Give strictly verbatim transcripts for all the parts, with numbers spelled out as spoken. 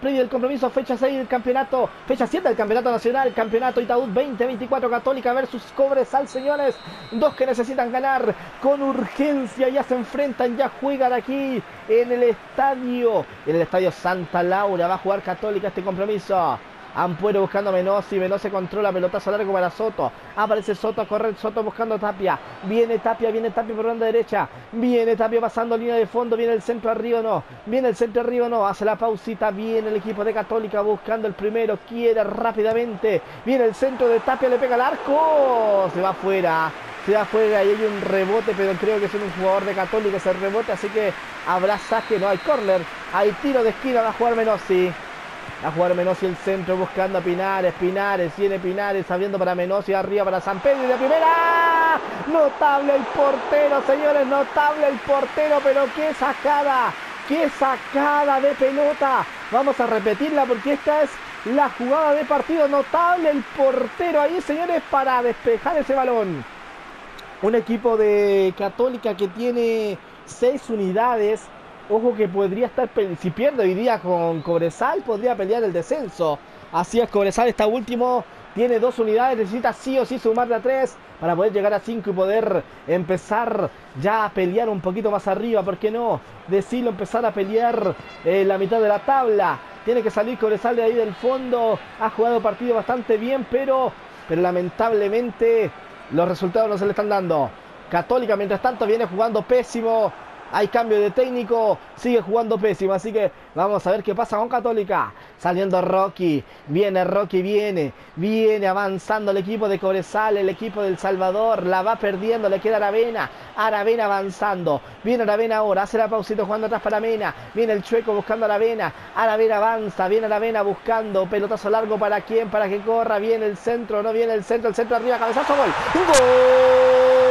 previa del compromiso, fecha seis del campeonato, fecha siete del campeonato nacional, campeonato Itaú veinte veinticuatro, Católica versus Cobresal, señores. Dos que necesitan ganar con urgencia, ya se enfrentan, ya juegan aquí en el estadio, en el estadio Santa Laura. Va a jugar Católica este compromiso. Ampuero buscando a Menossi, Menossi controla, pelotazo largo para Soto, aparece Soto a correr, Soto buscando a Tapia, viene Tapia, viene Tapia por banda derecha, viene Tapia pasando línea de fondo, viene el centro arriba, no, viene el centro arriba, no, hace la pausita, viene el equipo de Católica buscando el primero, quiere rápidamente, viene el centro de Tapia, le pega al arco, se va afuera. Se va afuera y hay un rebote, pero creo que es un jugador de Católica ese rebote, así que habrá saque, no hay córner, hay tiro de esquina, va a jugar Menossi. A jugar Menossi el centro buscando a Pinares, Pinares, viene Pinares abriendo para Menossi, arriba para Sampedri de primera. Notable el portero, señores, notable el portero, pero qué sacada, qué sacada de pelota. Vamos a repetirla porque esta es la jugada de partido. Notable el portero ahí, señores, para despejar ese balón. Un equipo de Católica que tiene seis unidades. Ojo que podría estar, si pierde hoy día con Cobresal, podría pelear el descenso. Así es, Cobresal está último, tiene dos unidades, necesita sí o sí sumarle a tres para poder llegar a cinco y poder empezar ya a pelear un poquito más arriba. ¿Por qué no? Decirlo, empezar a pelear eh, la mitad de la tabla. Tiene que salir Cobresal de ahí del fondo. Ha jugado partido bastante bien, pero, pero lamentablemente los resultados no se le están dando. Católica, mientras tanto, viene jugando pésimo. Hay cambio de técnico, sigue jugando pésimo, así que vamos a ver qué pasa con Católica. Saliendo Rocky, viene Rocky, viene, viene avanzando el equipo de Cobresal, el equipo del Salvador, la va perdiendo, le queda Aravena, Aravena avanzando, viene Aravena ahora, hace la pausita jugando atrás para Mena, viene el Chueco buscando a Aravena, Aravena avanza, viene Aravena buscando, pelotazo largo para quién, para que corra, viene el centro, no viene el centro, el centro arriba, cabezazo, gol, ¡gol!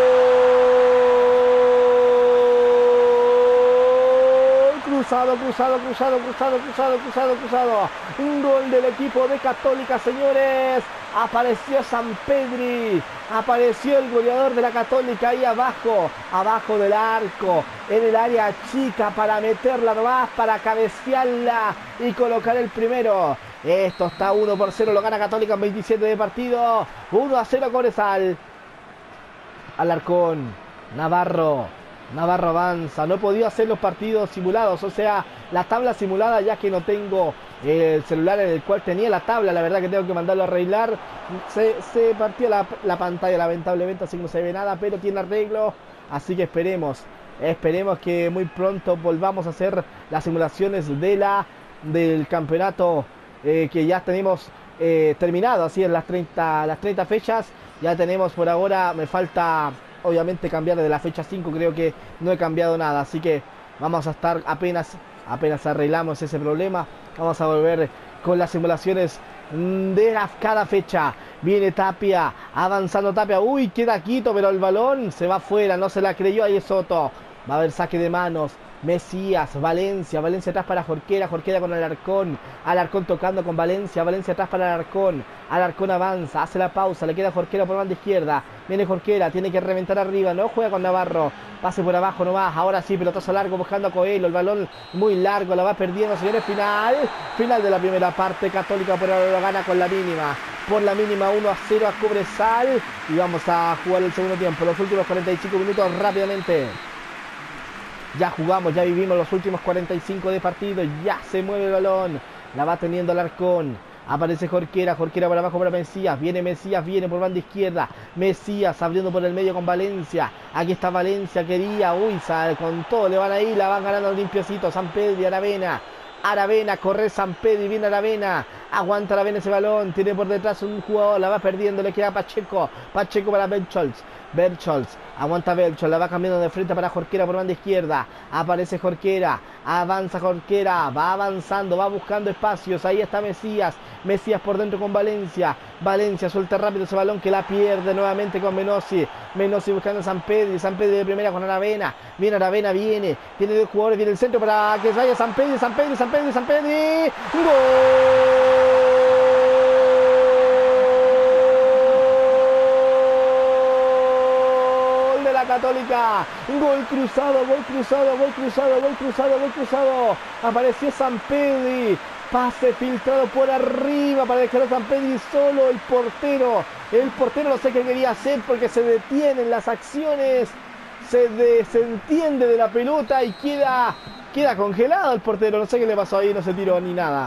Cruzado, cruzado, cruzado, cruzado, cruzado, cruzado, cruzado. Un gol del equipo de Católica, señores. Apareció Sampedri. Apareció el goleador de la Católica ahí abajo. Abajo del arco. En el área chica para meterla nomás, para cabecearla y colocar el primero. Esto está uno por cero. Lo gana Católica en veintisiete de partido. uno a cero Cobresal. Alarcón. Navarro. Navarro avanza, no he podido hacer los partidos simulados, o sea, la tabla simulada, ya que no tengo el celular en el cual tenía la tabla, la verdad que tengo que mandarlo a arreglar. Se, se partió la, la pantalla lamentablemente, así que no se ve nada, pero tiene arreglo, así que esperemos, esperemos que muy pronto volvamos a hacer las simulaciones de la, del campeonato eh, que ya tenemos eh, terminado, así en las treinta, las treinta fechas, ya tenemos por ahora, me falta... Obviamente cambiar de la fecha cinco, creo que no he cambiado nada, así que vamos a estar apenas, apenas arreglamos ese problema, vamos a volver con las simulaciones de la, cada fecha. Viene Tapia, avanzando Tapia, uy, queda quieto, pero el balón se va afuera, no se la creyó, ahí es Soto, va a haber saque de manos. Mesías, Valencia, Valencia atrás para Jorquera, Jorquera con Alarcón, Alarcón tocando con Valencia, Valencia atrás para Alarcón, Alarcón avanza, hace la pausa, le queda Jorquera por banda izquierda, viene Jorquera, tiene que reventar arriba, no juega con Navarro, pase por abajo nomás, ahora sí, pelotazo largo buscando a Coelho, el balón muy largo, la va perdiendo, señores, final, final de la primera parte, Católica por ahora lo gana con la mínima, por la mínima uno a cero a Cobresal, y vamos a jugar el segundo tiempo, los últimos cuarenta y cinco minutos rápidamente. Ya jugamos, ya vivimos los últimos cuarenta y cinco de partido. Ya se mueve el balón. La va teniendo Alarcón. Aparece Jorquera, Jorquera por abajo para Mesías. Viene Mesías, viene por banda izquierda. Mesías abriendo por el medio con Valencia. Aquí está Valencia, quería. Uy, sale con todo, le van ahí, la van ganando limpiecito. Sampedri, Aravena. Aravena, corre Sampedri, viene Aravena. Aguanta Aravena ese balón. Tiene por detrás un jugador, la va perdiendo, le queda Pacheco. Pacheco para Bercholz. Bercholz, aguanta Bercholz, la va cambiando de frente para Jorquera por banda izquierda. Aparece Jorquera, avanza Jorquera, va avanzando, va buscando espacios. Ahí está Mesías, Mesías por dentro con Valencia. Valencia suelta rápido ese balón que la pierde nuevamente con Menossi. Menossi buscando a Sampedri, Sampedri de primera con Aravena. Viene Aravena, viene, tiene dos jugadores, viene el centro para que vaya Sampedri, Sampedri, Sampedri, Sampedri. ¡Gol! Católica, gol cruzado, gol cruzado, gol cruzado, gol cruzado, gol cruzado. Apareció Sampedri Pase filtrado por arriba para dejar a Sampedri solo. El portero, el portero no sé qué quería hacer porque se detienen las acciones. Se desentiende de la pelota y queda, queda congelado el portero. No sé qué le pasó ahí, no se tiró ni nada.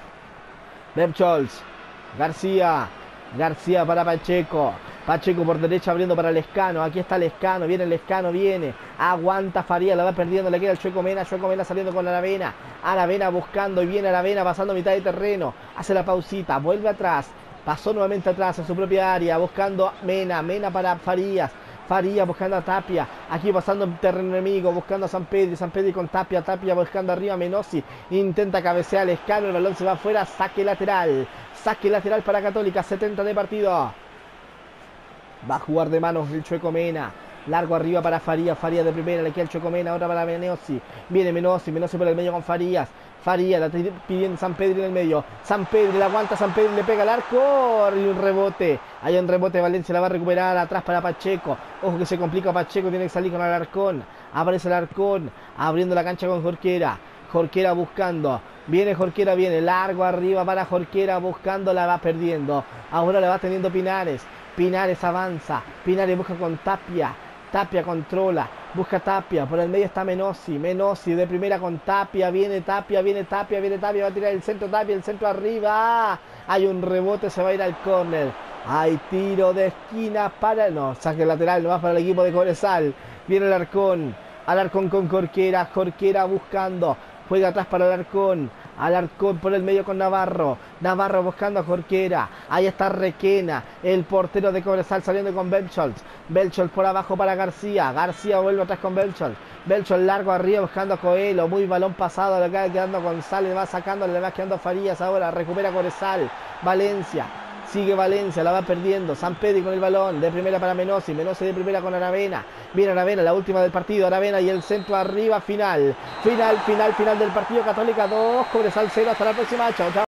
Bercholz, García, García para Pacheco. Pacheco por derecha abriendo para Lescano. Aquí está Lescano, viene Lescano, viene. Aguanta Farías, la va perdiendo, le queda el Chueco Mena. Chueco Mena saliendo con Aravena. Aravena buscando y viene Aravena pasando mitad de terreno. Hace la pausita, vuelve atrás. Pasó nuevamente atrás en su propia área, buscando Mena. Mena para Farías. Farías buscando a Tapia. Aquí pasando en terreno enemigo, buscando a Sampedri. Sampedri con Tapia. Tapia buscando arriba a Menossi. Intenta cabecear Lescano. El balón se va afuera. Saque lateral. Saque lateral para Católica. setenta de partido. Va a jugar de manos el Chueco Mena. Largo arriba para Farías. Farías de primera. Le queda el Chueco Mena. Ahora para Menossi. Viene Menossi. Menossi por el medio con Farías. Farías la pidiendo Sampedri en el medio. Sampedri la aguanta. Sampedri le pega al arco. Y un rebote. Hay un rebote. Valencia la va a recuperar. Atrás para Pacheco. Ojo que se complica Pacheco. Tiene que salir con Alarcón. Aparece el Alarcón. Abriendo la cancha con Jorquera. Jorquera buscando. Viene Jorquera. Viene largo arriba para Jorquera. Buscando. La va perdiendo. Ahora la va teniendo Pinares. Pinares avanza, Pinares busca con Tapia, Tapia controla, busca Tapia, por el medio está Menossi, Menossi de primera con Tapia, viene Tapia, viene Tapia, viene Tapia, va a tirar el centro Tapia, el centro arriba, hay un rebote, se va a ir al córner, hay tiro de esquina para, no, saque lateral, no va para el equipo de Cobresal, viene el Alarcón, Alarcón con Jorquera, Jorquera buscando, juega atrás para Alarcón, Alarcón por el medio con Navarro. Navarro buscando a Jorquera. Ahí está Requena. El portero de Cobresal saliendo con Bercholz. Bercholz por abajo para García. García vuelve atrás con Bercholz. Bercholz largo arriba buscando a Coelho. Muy balón pasado. Le va quedando González. Va sacando. Le va quedando Farías ahora. Recupera Cobresal. Valencia. Sigue Valencia, la va perdiendo. Sampedri con el balón, de primera para Menossi. Menossi de primera con Aravena. Viene Aravena, la última del partido. Aravena y el centro arriba, final. Final, final, final del partido. Católica dos, Cobresal cero. Hasta la próxima. Chao, chao.